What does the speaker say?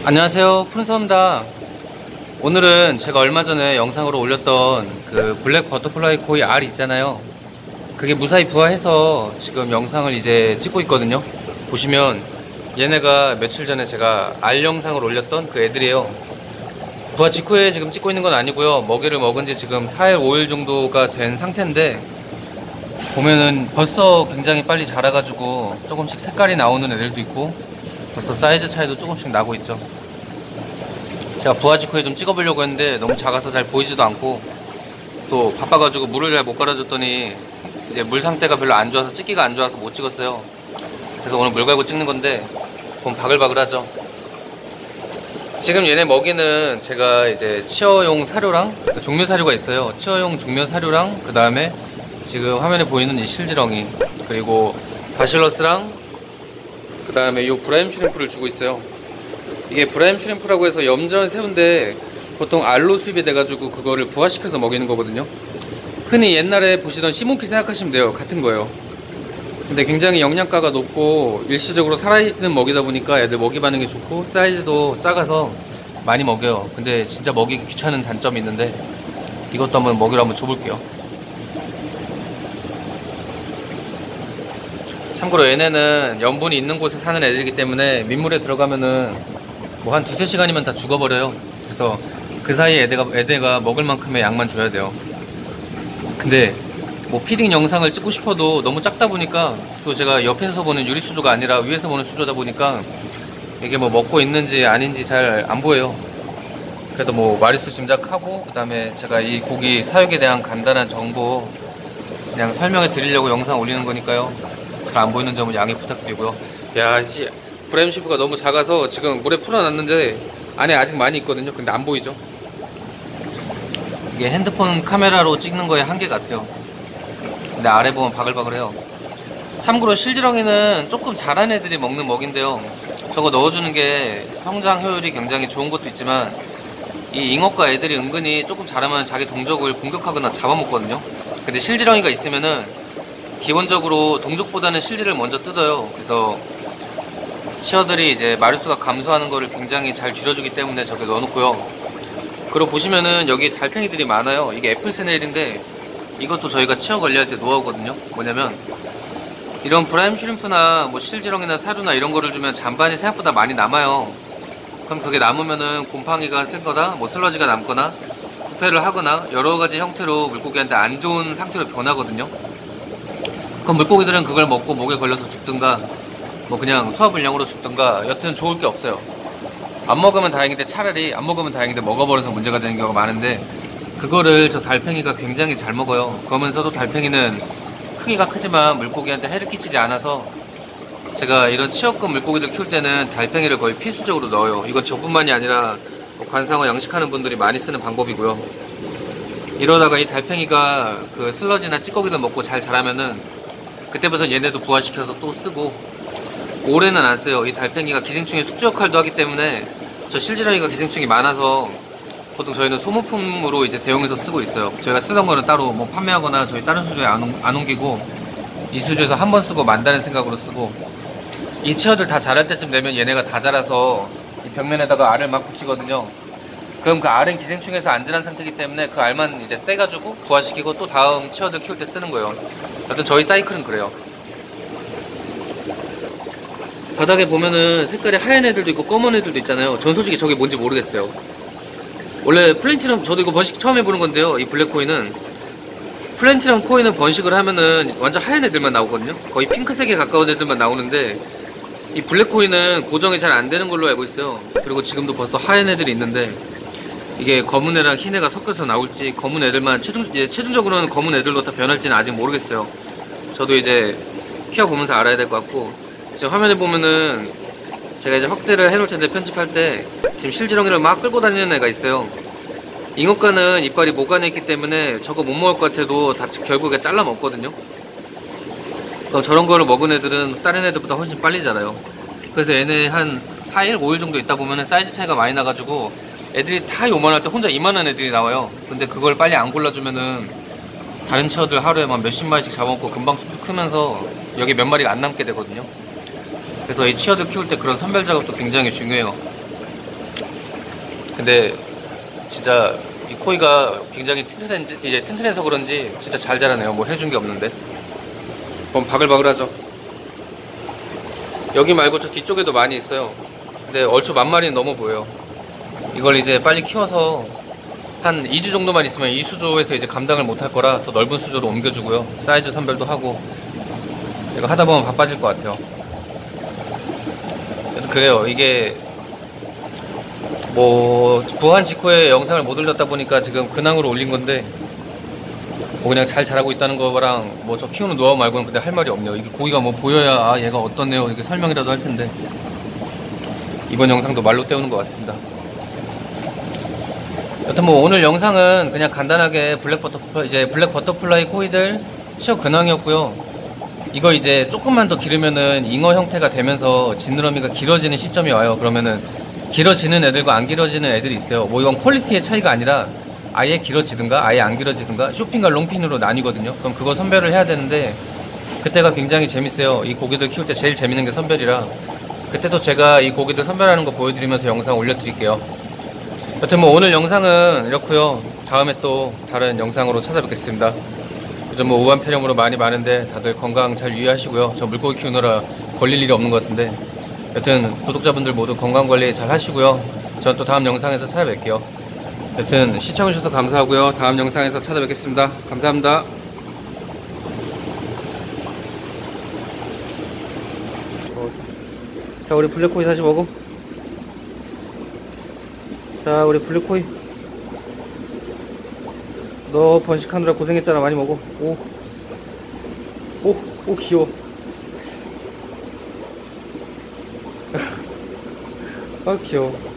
안녕하세요, 푸른섬입니다. 오늘은 제가 얼마 전에 영상으로 올렸던 그 블랙 버터플라이 코이 R 있잖아요. 그게 무사히 부화해서 지금 영상을 이제 찍고 있거든요. 보시면 얘네가 며칠 전에 제가 R 영상을 올렸던 그 애들이에요. 부화 직후에 지금 찍고 있는 건 아니고요. 먹이를 먹은 지 지금 4일, 5일 정도가 된 상태인데, 보면은 벌써 굉장히 빨리 자라가지고 조금씩 색깔이 나오는 애들도 있고 벌써 사이즈 차이도 조금씩 나고 있죠. 제가 부화 직후에 좀 찍어보려고 했는데 너무 작아서 잘 보이지도 않고, 또 바빠가지고 물을 잘 못 갈아줬더니 이제 물 상태가 별로 안 좋아서 찍기가 안 좋아서 못 찍었어요. 그래서 오늘 물 갈고 찍는 건데 보면 바글바글하죠. 지금 얘네 먹이는 제가 이제 치어용 사료랑 종묘 사료가 있어요. 치어용 종묘 사료랑 그 다음에 지금 화면에 보이는 이 실지렁이, 그리고 바실러스랑 그 다음에 이 브라임 슈림프를 주고 있어요. 이게 브라임 슈림프라고 해서 염전 새우인데 보통 알로 수입이 돼가지고 그거를 부화시켜서 먹이는 거거든요. 흔히 옛날에 보시던 시몬키 생각하시면 돼요. 같은 거예요. 근데 굉장히 영양가가 높고 일시적으로 살아있는 먹이다 보니까 애들 먹이 반응이 좋고 사이즈도 작아서 많이 먹여요. 근데 진짜 먹이기 귀찮은 단점이 있는데 이것도 한번 먹이로 한번 줘볼게요. 참고로 얘네는 염분이 있는 곳에 사는 애들이기 때문에 민물에 들어가면은 뭐 한 두세 시간이면 다 죽어버려요. 그래서 그 사이에 애대가 먹을 만큼의 양만 줘야 돼요. 근데 뭐 피딩 영상을 찍고 싶어도 너무 작다 보니까, 또 제가 옆에서 보는 유리 수조가 아니라 위에서 보는 수조다 보니까 이게 뭐 먹고 있는지 아닌지 잘 안 보여요. 그래도 뭐 마리수 짐작하고, 그 다음에 제가 이 고기 사육에 대한 간단한 정보 그냥 설명해 드리려고 영상 올리는 거니까요. 잘 안 보이는 점은 양해 부탁드리고요. 야, 브라임 슈림프가 너무 작아서 지금 물에 풀어놨는데 안에 아직 많이 있거든요. 근데 안 보이죠? 이게 핸드폰 카메라로 찍는 거에 한계 같아요. 근데 아래 보면 바글바글해요. 참고로 실지렁이는 조금 자란 애들이 먹는 먹인데요, 저거 넣어주는 게 성장 효율이 굉장히 좋은 것도 있지만 이 잉어과 애들이 은근히 조금 자라면 자기 동족을 공격하거나 잡아먹거든요. 근데 실지렁이가 있으면은 기본적으로 동족보다는 실지를 먼저 뜯어요. 그래서 치어들이 이제 마리수가 감소하는 거를 굉장히 잘 줄여주기 때문에 저기 넣어놓고요. 그리고 보시면은 여기 달팽이들이 많아요. 이게 애플 스네일인데 이것도 저희가 치어 관리할 때 노하우거든요. 뭐냐면 이런 브라임 슈림프나 뭐 실지렁이나 사료나 이런 거를 주면 잔반이 생각보다 많이 남아요. 그럼 그게 남으면은 곰팡이가 쓸 거다, 뭐 슬러지가 남거나 부패를 하거나 여러 가지 형태로 물고기한테 안 좋은 상태로 변하거든요. 그럼 물고기들은 그걸 먹고 목에 걸려서 죽든가 뭐 그냥 소화불량으로 죽든가 여튼 좋을 게 없어요. 안 먹으면 다행인데, 차라리 안 먹으면 다행인데 먹어버려서 문제가 되는 경우가 많은데, 그거를 저 달팽이가 굉장히 잘 먹어요. 그러면서도 달팽이는 크기가 크지만 물고기한테 해를 끼치지 않아서 제가 이런 치어급 물고기들 키울 때는 달팽이를 거의 필수적으로 넣어요. 이건 저뿐만이 아니라 관상어 양식하는 분들이 많이 쓰는 방법이고요. 이러다가 이 달팽이가 그 슬러지나 찌꺼기들 먹고 잘 자라면은 그때부터 얘네도 부화시켜서 또 쓰고, 올해는 안 써요. 이 달팽이가 기생충의 숙주 역할도 하기 때문에, 저 실지렁이가 기생충이 많아서 보통 저희는 소모품으로 이제 대용해서 쓰고 있어요. 저희가 쓰던 거는 따로 뭐 판매하거나 저희 다른 수조에 안 옮기고 이 수조에서 한 번 쓰고 만다는 생각으로 쓰고, 이 치어들 다 자랄 때쯤 되면 얘네가 다 자라서 이 벽면에다가 알을 막 붙이거든요. 그럼 그 알은 기생충에서 안전한 상태이기 때문에 그 알만 이제 떼가지고 부화시키고 또 다음 치어들 키울 때 쓰는 거예요. 하여튼 저희 사이클은 그래요. 바닥에 보면은 색깔이 하얀 애들도 있고 검은 애들도 있잖아요. 전 솔직히 저게 뭔지 모르겠어요. 원래 플랜티럼, 저도 이거 번식 처음 해보는 건데요, 이 블랙코인은 플랜티럼 코인은 번식을 하면은 완전 하얀 애들만 나오거든요. 거의 핑크색에 가까운 애들만 나오는데 이 블랙코인은 고정이 잘 안 되는 걸로 알고 있어요. 그리고 지금도 벌써 하얀 애들이 있는데 이게 검은 애랑 흰 애가 섞여서 나올지, 검은 애들만 최종적으로는 검은 애들로 다 변할지는 아직 모르겠어요. 저도 이제 키워보면서 알아야 될 것 같고, 지금 화면에 보면은 제가 이제 확대를 해놓을 텐데, 편집할 때 지금 실지렁이를 막 끌고 다니는 애가 있어요. 잉어과는 이빨이 목안에 있기 때문에 저거 못 먹을 것 같아도 다 결국에 잘라 먹거든요. 그럼 저런 거를 먹은 애들은 다른 애들보다 훨씬 빨리 자라요. 그래서 얘네 한 4일, 5일 정도 있다 보면은 사이즈 차이가 많이 나가지고 애들이 다 요만할 때 혼자 이만한 애들이 나와요. 근데 그걸 빨리 안 골라주면은 다른 치어들 하루에 막 몇십 마리씩 잡아먹고 금방 쑥쑥 크면서 여기 몇 마리가 안 남게 되거든요. 그래서 이 치어들 키울 때 그런 선별 작업도 굉장히 중요해요. 근데 진짜 이 코이가 굉장히 이제 튼튼해서 그런지 진짜 잘 자라네요. 뭐 해준 게 없는데. 그럼 바글바글하죠. 여기 말고 저 뒤쪽에도 많이 있어요. 근데 얼추 10,000마리는 넘어 보여요. 이걸 이제 빨리 키워서 한 2주 정도만 있으면 이 수조에서 이제 감당을 못할 거라 더 넓은 수조로 옮겨주고요. 사이즈 선별도 하고. 이거 하다 보면 바빠질 것 같아요. 그래요. 이게 뭐 부한 직후에 영상을 못 올렸다 보니까 지금 근황으로 올린 건데, 뭐 그냥 잘 자라고 있다는 거랑 뭐 저 키우는 노하우 말고는 근데 할 말이 없네요. 이게 고기가 뭐 보여야 아 얘가 어떻네요 이렇게 설명이라도 할 텐데, 이번 영상도 말로 때우는 것 같습니다. 여튼 뭐 오늘 영상은 그냥 간단하게 블랙 버터플라이 코이들 취업 근황이었고요. 이거 이제 조금만 더 기르면은 잉어 형태가 되면서 지느러미가 길어지는 시점이 와요. 그러면은 길어지는 애들과 안 길어지는 애들이 있어요. 뭐 이건 퀄리티의 차이가 아니라 아예 길어지든가 아예 안 길어지든가 쇼핀과 롱핀으로 나뉘거든요. 그럼 그거 선별을 해야 되는데, 그때가 굉장히 재밌어요. 이 고기들 키울 때 제일 재밌는 게 선별이라, 그때도 제가 이 고기들 선별하는 거 보여드리면서 영상 올려드릴게요. 여튼 뭐 오늘 영상은 이렇고요. 다음에 또 다른 영상으로 찾아뵙겠습니다. 요즘 뭐 우한 폐렴으로 많이 많은데 다들 건강 잘 유의하시고요. 저 물고기 키우느라 걸릴 일이 없는 것 같은데, 여튼 구독자분들 모두 건강관리 잘 하시고요. 전 또 다음 영상에서 찾아뵐게요. 여튼 시청해주셔서 감사하고요. 다음 영상에서 찾아뵙겠습니다. 감사합니다. 자, 우리 블랙코이 다시 먹어. 자, 우리 블랙코이, 너 번식하느라 고생했잖아. 많이 먹어. 오 귀여워. 아 귀여워.